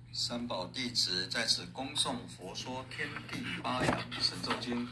三宝弟子在此恭诵佛说天地八阳神咒经。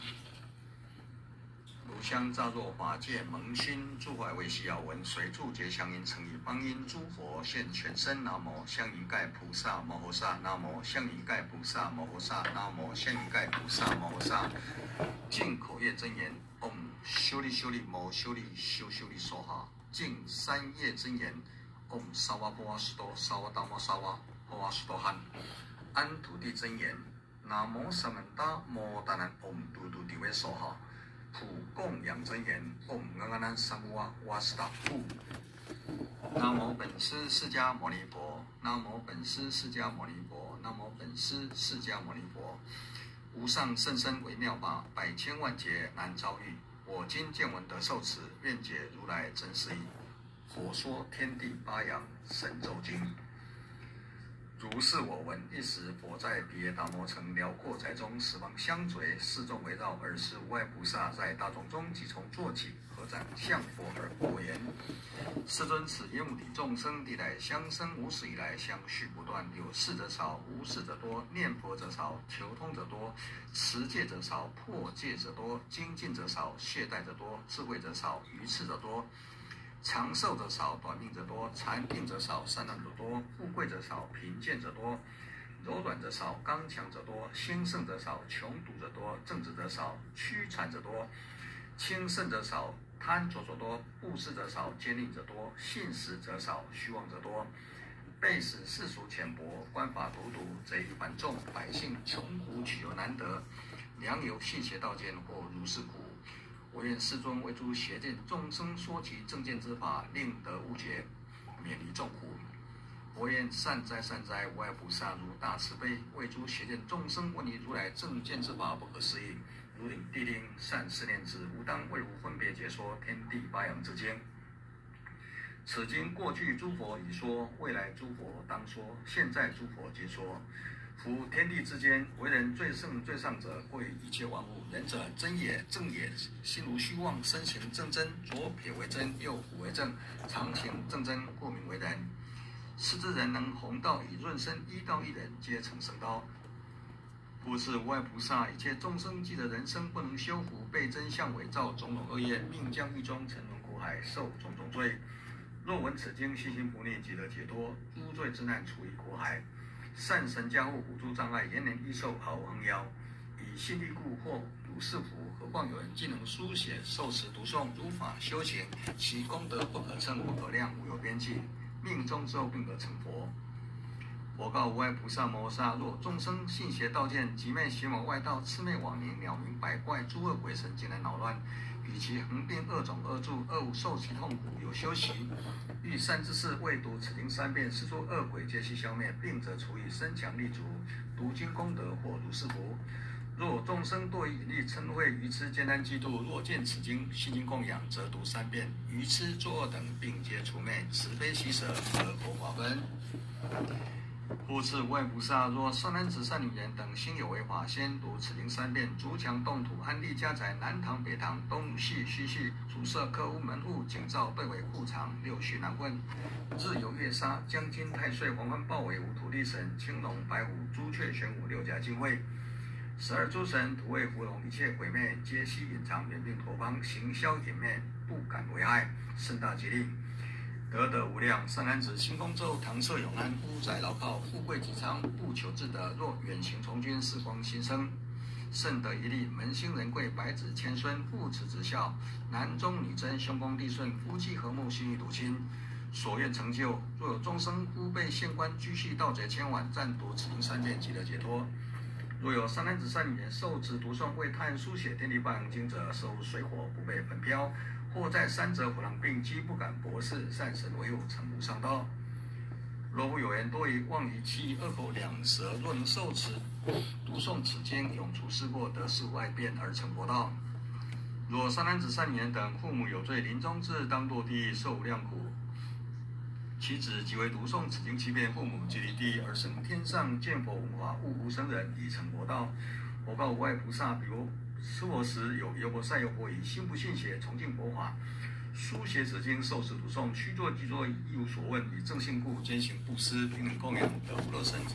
炉香乍若法界萌心，诸怀为喜要闻，随处结香音，诚以邦音。诸佛现全身，南无香云盖菩萨摩诃萨，南无香云盖菩萨摩诃萨，南无香云盖菩萨摩诃萨。净口业真言，唵修利修利摩修利修修利娑哈。净三业真言，唵萨瓦波瓦斯多萨瓦达摩萨瓦波瓦斯多汉。安土地真言，南无萨曼达摩达南唵嘟嘟地维娑哈。普供养真言，唵阿难三无哇哇斯达布。南无本师释迦牟尼佛，南无本师释迦牟尼佛，南无本师释迦牟尼佛。无上甚深微妙法，百千万劫难遭遇。我今见闻得受持，愿解如来真实义。佛说天地八阳神咒经。如是我闻，一时佛在比耶达摩城辽阔宅中，十方相随，四众围绕，尔时无碍菩萨在大众中即从坐起，合掌向佛而过言：世尊，此业目的众生历来相生无始以来相续不断，有事者少，无事者多；念佛者少，求通者多；持戒者少，破戒者多；精进者少，懈怠者多；智慧者少，愚痴者多。长寿者少，短命者多；残病者少，善良者多；富贵者少，贫贱者多；柔软者少，刚强者多；兴盛者少，穷笃者多；正直者少，屈残者多；轻慎者少，贪着者多；布施者少，奸佞者多；信实者少，虚妄者多；被使世俗浅薄，官法荼毒，贼夷繁众，百姓穷苦取由难得，良由信邪道间，或如是苦。我愿世尊为诸邪见众生说其正见之法，令得悟解，免离众苦。我愿善哉善哉，无碍菩萨如大慈悲，为诸邪见众生问于如来正见之法不可思议，如领地令，善思念之，吾当为无分别解说天地八阳之经。此经过去诸佛已说，未来诸佛当说，现在诸佛皆说。夫天地之间，为人最胜最上者，贵一切万物。仁者真也，正也，心如虚妄，身形正真，左撇为真，右虎为正，常行正真，故名为人。是之人能弘道以润身，依道一人，皆成圣道。复是无碍菩萨，一切众生既得人生不能修福，被真相伪造种种恶业，命将狱中沉沦苦海，受种种罪。若闻此经，悉心不逆，即得解脱，诸罪之难除于苦海。善神加护，补助障碍，延年益寿，毫无横夭。以信力故，或如是福。何况有人既能书写、受持、读诵、如法修行，其功德不可称，不可量，无有边际。命终之后，并可成佛。我告无碍菩萨摩诃萨：若众生信邪道见，极昧邪魔外道，魑魅魍魉，鸟鸣百怪，诸恶鬼神，竟然恼乱。与其横并恶种恶助，恶物受其痛苦，有修习。欲善之事，未读此经3遍，是诸恶鬼皆悉消灭，病者除以身强力足，读经功德或如是福。若众生堕于引力嗔恚愚痴艰难嫉妒，若见此经，心经供养，则读3遍，愚痴作恶等病皆除灭，慈悲喜舍，得佛法分。复次无碍菩萨，若善男子善女人等心有为法，先读此经3遍，筑墙动土，安立家宅，南堂北堂，东系西系，主设客屋门户，景造对围护场，六序难问。日有月杀，将金太岁，黄昏豹尾，无土地神，青龙白虎，朱雀玄武，六甲精卫。12诸神，土卫伏龙，一切鬼魅，皆悉隐藏，远并陀方，行消隐灭，不敢为害，甚大吉利。德无量，善男子行功之后，堂舍永安，屋宅牢靠，富贵吉昌，不求自得。若远行从军，事光心生，甚得一利。门兴人贵，百子千孙，父慈子孝，男中女贞，兄恭弟顺，夫妻和睦，心意笃亲，所愿成就。若有众生夫被县官居系盗贼千晚，暂读此经3遍，即得解脱。若有善男子善女人受持读诵为他人书写天地八阳经者，受水火不被焚飘，或在3者虎狼并击，不敢博视，善神为护，成无上道。若复有人多疑妄于其2口2舌，若能受持读诵此经，永除世过，得事无碍变，而成佛道。若善男子善女人等父母有罪，临终之日当堕地狱，受无量苦。其子即为读诵此经7遍，父母即离地狱而生天上，见佛闻法，悟无生人，已成佛道。我告无碍菩萨，比如吃佛时有优婆塞、优婆夷，心不信邪，崇敬佛法，书写此经，受持读诵，须作即作，亦无所问，以正信故，坚行布施，平等供养，得无乐身，成不离道。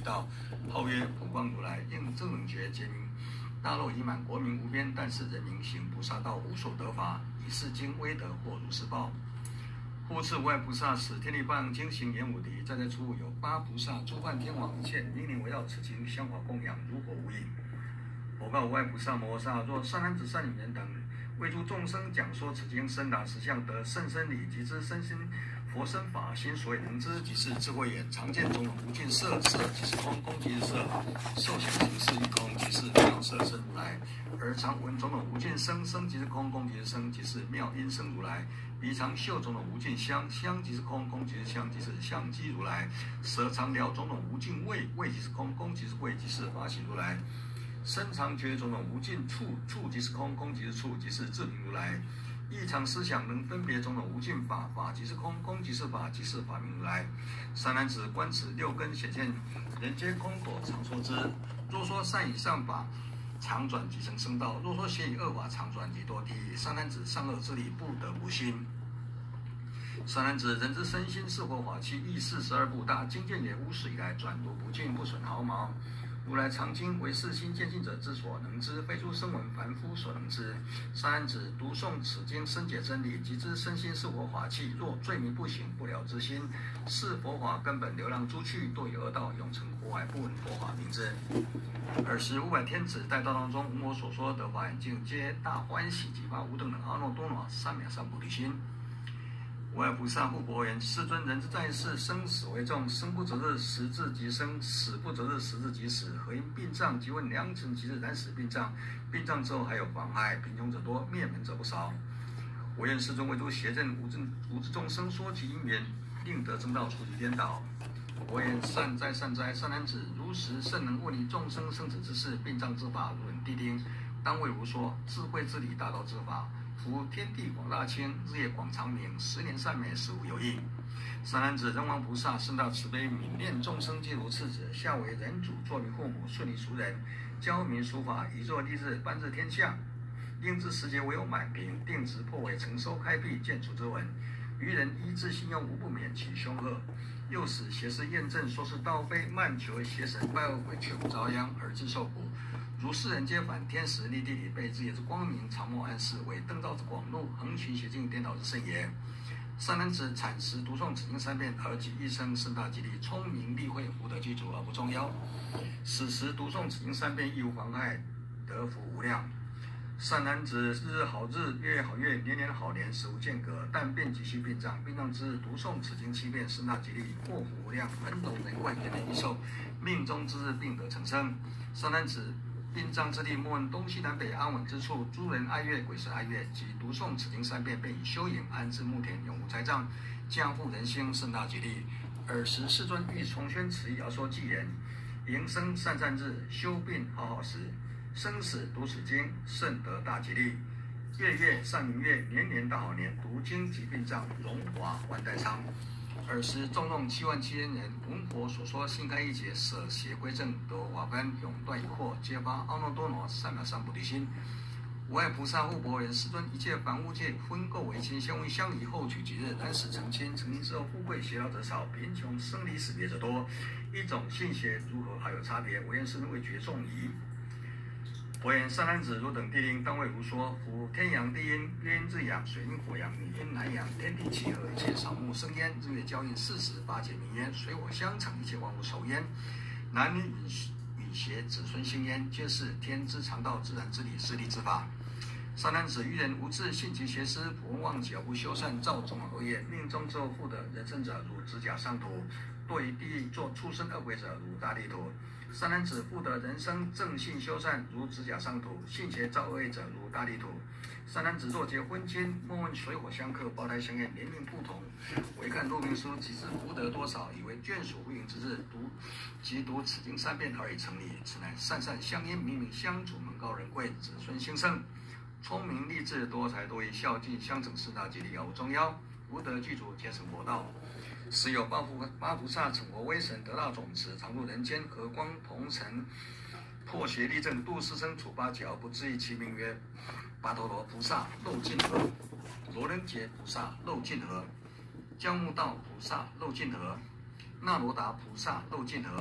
道，号曰普光如来，应正等觉结明。大肉已满，国民无边，但是人民行菩萨道，无所得法，以是经威德或如是报。复次无碍菩萨使天地棒经行言五敌，在处有八菩萨诸梵天王一切名灵围绕此经，香华供养，如火无影。我告无碍菩萨摩诃萨，若善男子善女人等为诸众生讲说此经，深达实相，得甚深理，即知身心佛身法心，所以能知，即是智慧眼，常见种种无尽色，色即是空，空即是色，受想行识一空，即是妙色身如来。而常闻种种无尽声，声即是空，空即是声，即是妙音声如来。鼻常嗅种种无尽香，香即是空，空即是香，即是香积如来。舌常聊种种无尽味，味即是空，空即是味，即是法喜如来。身常觉种种无尽处，处即是空，空即是处，即是智明如来。意常思想能分别种种无尽法，法即是空，空即是法，即是法明如来。善男子观此六根显现，人皆空口常说之。若说善以善法，常转即成圣道；若说邪以恶法，常转即堕地狱。善男子善恶之理，不得无心。善男子，人之身心是佛法器，亦42部大经见也，无始以来转读不尽，不损毫毛。如来常经为世心见性者之所能知，非诸声闻凡夫所能知。善男子，读诵此经，深解真理，即知身心是佛法器。若罪迷不醒，不了之心，是佛法根本，流浪诸趣，堕于恶道，永成火海，不闻佛法名之。尔时500天子在道当中，闻我所说得法眼净，皆大欢喜，即发无等等阿耨多罗三藐三菩提心。无碍菩萨复博言：世尊，人之在世，生死为重，生不择日，死至即生；死不择日，死至即死。何因病障？即问良辰吉日，然死病障。病障之后还有妨害，贫穷者多，灭门者不少。我愿世尊为诸邪正无知众生说其因缘，令得正道，除其颠倒。我言善哉善哉，善男子，如实甚能问你众生生死之事，病障之法，如地听，当为如说。智慧之理，大道之法。夫天地广大清，日夜广长明，10年善美，实无有异。善男子，人王菩萨甚大慈悲，悯念众生皆如次子，下为人主，作于父母，顺于俗人，教民书法，以作立日，颁治天下。应知时节唯有满平，定值破尾，承收开辟，见主之文。愚人依自信用，无不免其凶恶。又使邪师验证，说是道非，慢求邪神，拜恶鬼，却不遭殃，而自受苦。如世人皆反，天时立地理，被日夜之光明，常默暗示，为灯照之广路，横行邪径，颠倒之甚也。善男子，产时读诵此经3遍，而己一生甚大吉利，聪明利慧，福德具足而不中夭。死时读诵此经3遍，亦无妨害，得福无量。善男子，日日好日，月月好月，年年好年，实无间隔。但变即系病障，病障之日，读诵此经7遍，甚大吉利，祸福无量，恩斗人贵，人人益寿。命中之日，病得成生。善男子，病障之地，莫问东西南北，安稳之处，诸人哀乐，鬼神哀乐。即读诵此经3遍，便以修营安置木田，永无灾障，降福人心，甚大吉利。尔时世尊欲重宣此意，而说偈言：营生善日，修病好时。生死读此经，甚得大吉利。月月善明月，年年大好年。读经即病障，荣华万代昌。尔时众众77000人，闻佛所说，心开意解，舍邪归正，得瓦般，永断疑惑，皆发阿耨多罗三藐三菩提心。无碍菩萨复博言：世尊，一切凡物界，婚媾为亲，先为相宜，后取吉日，然使成亲。成亲之后，富贵偕老者少，贫穷生离死别者多。一种信邪如何还有差别？我愿世尊为绝众疑。佛言：善男子，汝等地灵，当为如说。夫天阳地阴，月阴日阳，水阴火阳，女阴男阳，天地气和，一切草木生焉。日月交映，40八节明焉。水火相承，一切万物熟焉。男女与谐，子孙兴焉，皆是天之常道，自然之理，是力之法。善男子，愚人无智，信其邪师，不闻妄己，而不修善，造种种恶业。命中之后复得人身者，如指甲上土；堕于地狱做畜生恶鬼者，如大地土。善男子，复得人生正信修善，如指甲上土；信邪造恶业者，如大地土。善男子，若结婚亲，莫问水火相克，胞胎相验，年龄不同，唯看录命书，即知福德多少，以为眷属不允之日，即读此经3遍而已成立。此乃善善相因，冥冥相处，门高人贵，子孙兴盛。聪明励志，多才多艺，孝敬相承，四大吉利，而无中夭。福德具足，皆成佛道。时有八菩萨成佛威神，得大种子，常入人间，和光同尘，破邪立正，度世生，处八劫而不至于。其名曰巴陀罗菩萨漏尽河，罗人杰菩萨漏尽河，姜木道菩萨漏尽河，那罗达菩萨漏尽河，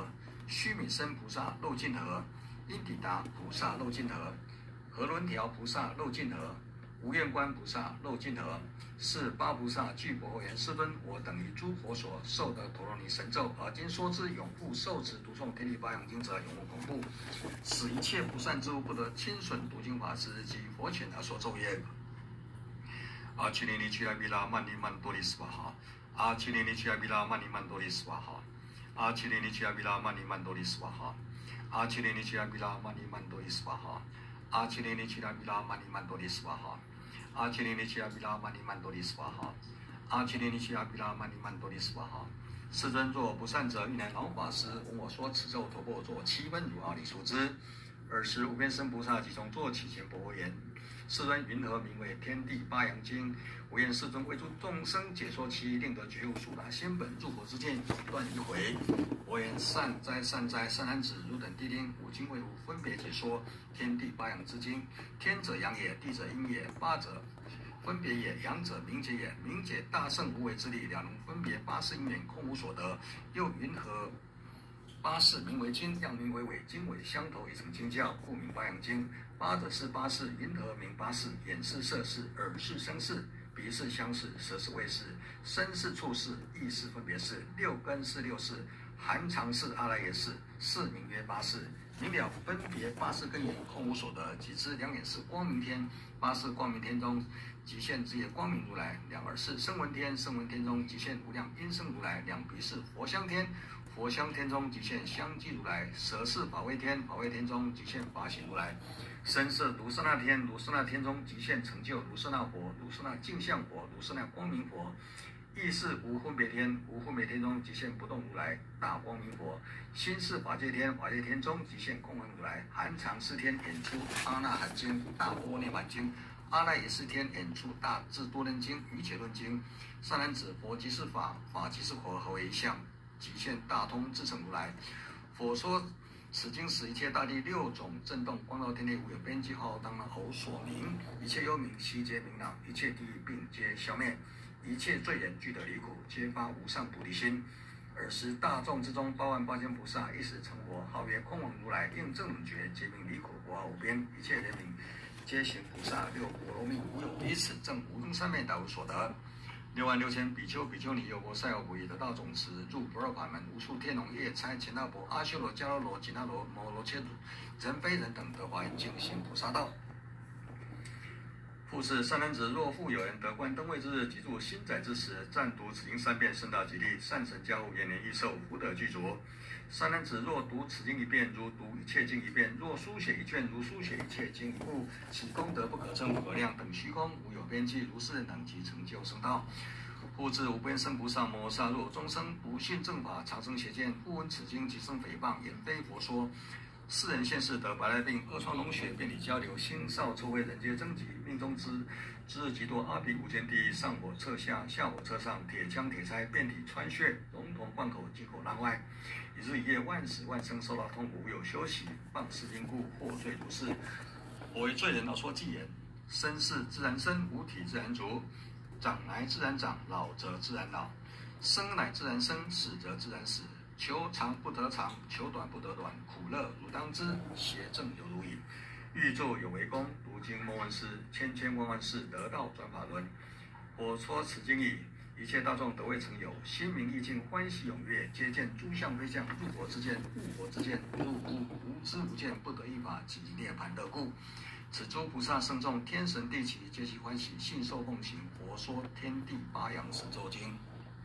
须弥生菩萨漏尽河，因底达菩萨漏尽河，何轮条菩萨漏尽河，无愿观菩萨漏尽河。是八菩萨具佛后言：世尊，我等于诸佛所受的陀罗尼神咒，而今说之，永复受持读诵天地八阳经者，永无恐怖。使一切不善之物不得侵损读经法师及佛前而所咒也。阿毗梨尼俱胝毗啦曼尼曼多利斯巴哈，阿毗梨尼俱胝毗啦曼尼曼多利斯巴哈，阿毗梨尼俱胝毗啦曼尼曼多利斯巴哈，阿毗梨尼俱胝毗啦曼尼曼多利斯巴哈，阿毗梨尼俱胝毗啦曼尼曼多利斯巴哈。阿毗梨尼俱胝毗啦曼尼曼多利斯巴哈，阿毗梨尼俱胝毗啦曼尼曼多利斯巴哈。世尊，若不善者，欲乃老法师闻我说此咒，头破作7分如阿里树之。尔时无边身菩萨即从坐起前佛言：世尊，云何名为天地八阳经？我愿世尊为诸众生解说其令得觉悟，速达仙本入佛之见，断一回。我言善哉善哉，善男子，汝等谛听，吾今为汝分别解说天地八阳之经。天者阳也，地者阴也，八者分别也，阳者明解也。明解大圣无为之力，两能分别八事因缘，空无所得。又云何八事名为经，样名为伪，经伪相投，一成经教，故名八阳经。八者是八事，云何名八事？眼是色事，耳是声事，鼻是香事，舌是味事，身是触事，意是分别事，六根是六事，含藏是阿赖耶识，是名曰八事。明了分别八事根源，空无所得。即知两眼是光明天，八事光明天中极现之也光明如来；两耳是声闻天，声闻天中极现无量音声如来；两鼻是佛香天，佛香天中极现香积如来；舌是法味天，法味天中极现法行如来；身是卢舍那天，卢舍那天中极现成就卢舍那佛，卢舍那净相佛，卢舍那光明佛。意是无分别天，无分别天中极现不动如来，大光明佛；心是法界天，法界天中极现空行如来，含藏是天，演出阿那含经、大波涅盘经；阿赖耶识天，演出大智多论经、瑜伽论经。善男子，佛即是法，法即是佛，合为一相，极现大通智成如来。佛说此经使一切大地六种震动，光照天地，无有边际，浩浩荡荡，偶所明。一切幽冥悉皆明朗，一切地狱并皆消灭。一切罪人俱得离苦，皆发无上菩提心。尔时大众之中88000菩萨一时成佛，号曰空王如来，应正等觉，皆名离苦，佛号无边。一切人民皆行菩萨六波罗蜜，无有彼此证无中三昧，大无所得。66000比丘、比丘尼、优婆塞、优婆夷得道种子，入不二法门，无数天龙、夜叉、乾那婆、阿修罗、迦罗罗、紧那罗、摩罗切人非人等得华严净行菩萨道。复是善男子，若复有人得观灯会之日，即入新载之时，暂读此经3遍，甚大吉利，善神加护，延年益寿，福德具足。善男子，若读此经1遍，如读一切经1遍；若书写1卷，如书写一切经1部。其功德不可称，不可量，等虚空，无有边际。如是能及成就圣道。复至无边身菩萨摩诃萨，若众生不信正法，常生邪见，复闻此经，即生诽谤，言非佛说。世人现世得白赖病、恶疮脓血、遍体交流、心少臭秽，人皆征集，命中之日极多。阿鼻无间地狱，上火侧下，下火侧上，铁枪铁钗，遍体穿血，龙头贯口，进口囊外。一日一夜，万死万生，受到痛苦，无有休息。谤是因故，获罪如是。我为罪人，而说偈言：生是自然生，无体自然足；长乃自然长，老则自然老；生乃自然生，死则自然死。求长不得长，求短不得短，苦乐汝当知，邪正有如矣。欲作有为功，读经莫问事，千千万万事，得道转法轮。我说此经已，一切大众得未曾有，心明意境，欢喜踊跃，皆见诸相非相，入佛之见，悟佛之见，入无知无见，不得一法，即涅槃得故。此诸菩萨圣众，天神地祇，皆其欢喜，信受奉行。佛说天地八阳神咒经。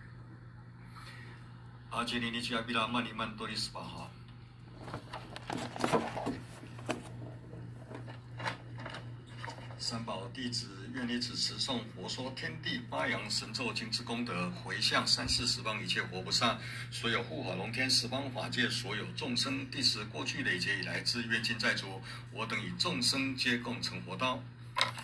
阿毗梨尼俱胝毗啦曼尼曼多利斯巴哈。三宝弟子愿力此持诵佛说天地八阳神咒经之功德，回向三世十方一切佛菩萨，所有护法龙天十方法界所有众生，第十过去累劫以来之愿尽在足，我等以众生皆共成佛道。